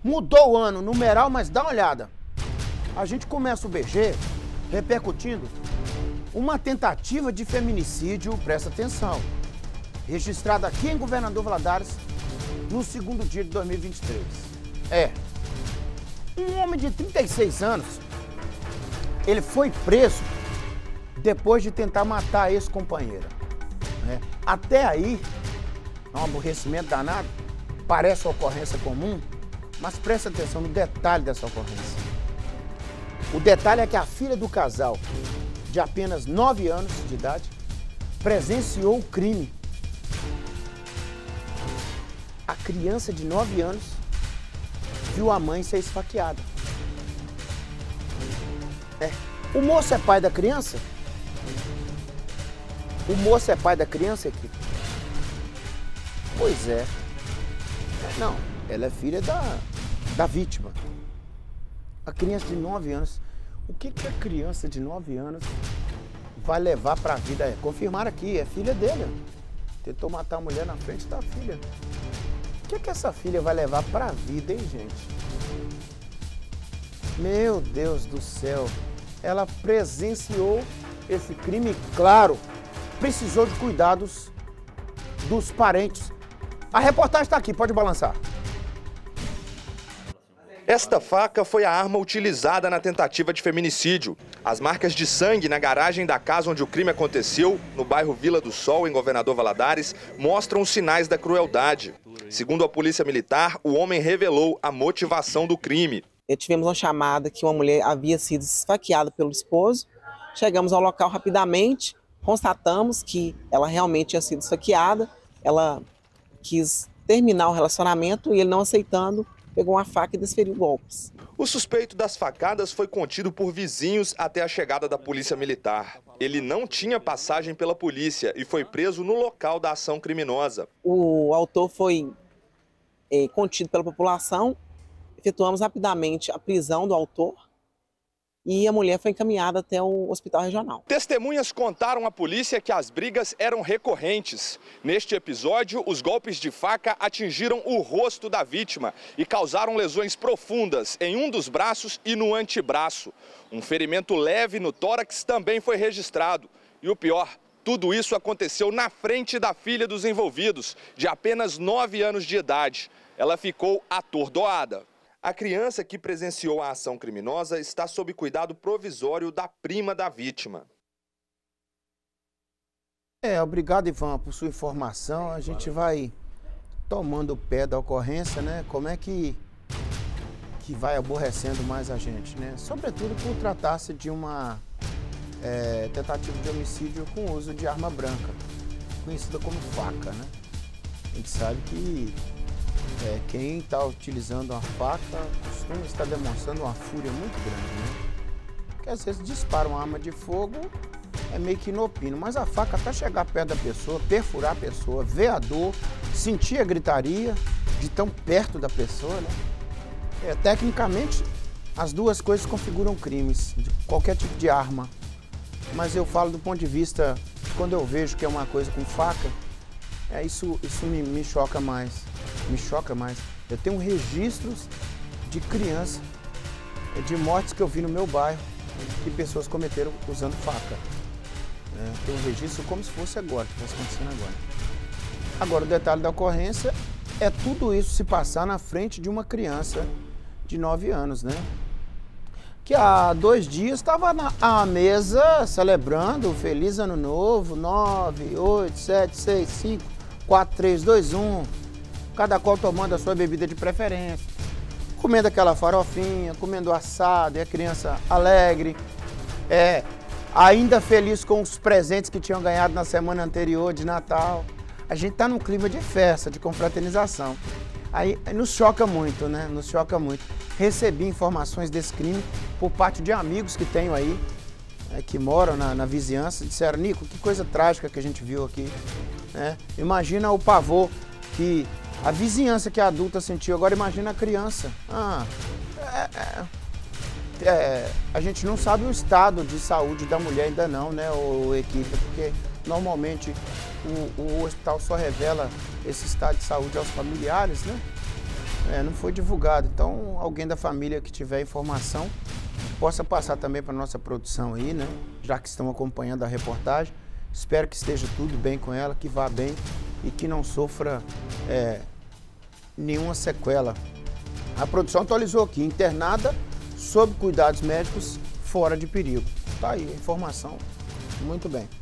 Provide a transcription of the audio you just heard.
Mudou o ano, numeral, mas dá uma olhada. A gente começa o BG repercutindo uma tentativa de feminicídio, presta atenção, registrada aqui em Governador Valadares no segundo dia de 2023. Um homem de 36 anos, ele foi preso depois de tentar matar a ex-companheira. Até aí, é um aborrecimento danado, parece uma ocorrência comum, mas presta atenção no detalhe dessa ocorrência. O detalhe é que a filha do casal, de apenas 9 anos de idade, presenciou o crime. A criança de 9 anos viu a mãe ser esfaqueada. O moço é pai da criança? O moço é pai da criança, equipe? Pois é. Não, ela é filha da vítima. A criança de 9 anos. O que a criança de 9 anos vai levar para a vida? Confirmaram aqui, é filha dele. Tentou matar a mulher na frente da filha. O que essa filha vai levar para a vida, hein, gente? Meu Deus do céu. Ela presenciou esse crime, claro. Precisou de cuidados dos parentes. A reportagem está aqui, pode balançar. Esta faca foi a arma utilizada na tentativa de feminicídio. As marcas de sangue na garagem da casa onde o crime aconteceu, no bairro Vila do Sol, em Governador Valadares, mostram os sinais da crueldade. Segundo a Polícia Militar, o homem revelou a motivação do crime. Tivemos uma chamada que uma mulher havia sido esfaqueada pelo esposo. Chegamos ao local rapidamente, constatamos que ela realmente tinha sido esfaqueada. Ela quis terminar o relacionamento e ele, não aceitando, pegou uma faca e desferiu golpes. O suspeito das facadas foi contido por vizinhos até a chegada da Polícia Militar. Ele não tinha passagem pela polícia e foi preso no local da ação criminosa. O autor foi contido pela população. Efetuamos rapidamente a prisão do autor e a mulher foi encaminhada até o hospital regional. Testemunhas contaram à polícia que as brigas eram recorrentes. Neste episódio, os golpes de faca atingiram o rosto da vítima e causaram lesões profundas em um dos braços e no antebraço. Um ferimento leve no tórax também foi registrado. E o pior, tudo isso aconteceu na frente da filha dos envolvidos, de apenas 9 anos de idade. Ela ficou atordoada. A criança que presenciou a ação criminosa está sob cuidado provisório da prima da vítima. Obrigado, Ivan, por sua informação. A gente vai tomando o pé da ocorrência, né? Como é que vai aborrecendo mais a gente, né? Sobretudo por tratar-se de uma tentativa de homicídio com uso de arma branca, conhecida como faca, né? A gente sabe que quem está utilizando uma faca costuma estar demonstrando uma fúria muito grande, né? Porque às vezes dispara uma arma de fogo, é meio que inopino, mas a faca até chegar perto da pessoa, perfurar a pessoa, ver a dor, sentir a gritaria de tão perto da pessoa, né? Tecnicamente, as duas coisas configuram crimes, de qualquer tipo de arma. Mas eu falo do ponto de vista, quando eu vejo que é uma coisa com faca, isso me choca mais. Me choca mais. Eu tenho registros de criança, de mortes que eu vi no meu bairro, que pessoas cometeram usando faca. Tem um registro como se fosse agora, que fosse acontecendo agora. Agora, o detalhe da ocorrência é tudo isso se passar na frente de uma criança de 9 anos, né? Que há 2 dias estava à mesa celebrando o Feliz Ano Novo, 9, 8, 7, 6, 5, 4, 3, 2, 1... Cada qual tomando a sua bebida de preferência, comendo aquela farofinha, comendo assado, e a criança alegre, ainda feliz com os presentes que tinham ganhado na semana anterior de Natal. A gente está num clima de festa, de confraternização. Aí nos choca muito, né? Nos choca muito. Recebi informações desse crime por parte de amigos que tenho aí, que moram na vizinhança, disseram: Nico, que coisa trágica que a gente viu aqui, né? Imagina o pavor que a vizinhança que a adulta sentiu, agora imagina a criança. A gente não sabe o estado de saúde da mulher ainda não, né, ou equipe, porque normalmente o hospital só revela esse estado de saúde aos familiares, né? não foi divulgado. Então, alguém da família que tiver informação, possa passar também para nossa produção aí, né? Já que estão acompanhando a reportagem. Espero que esteja tudo bem com ela, que vá bem e que não sofra nenhuma sequela. A produção atualizou aqui, internada sob cuidados médicos, fora de perigo. Tá aí a informação. Muito bem.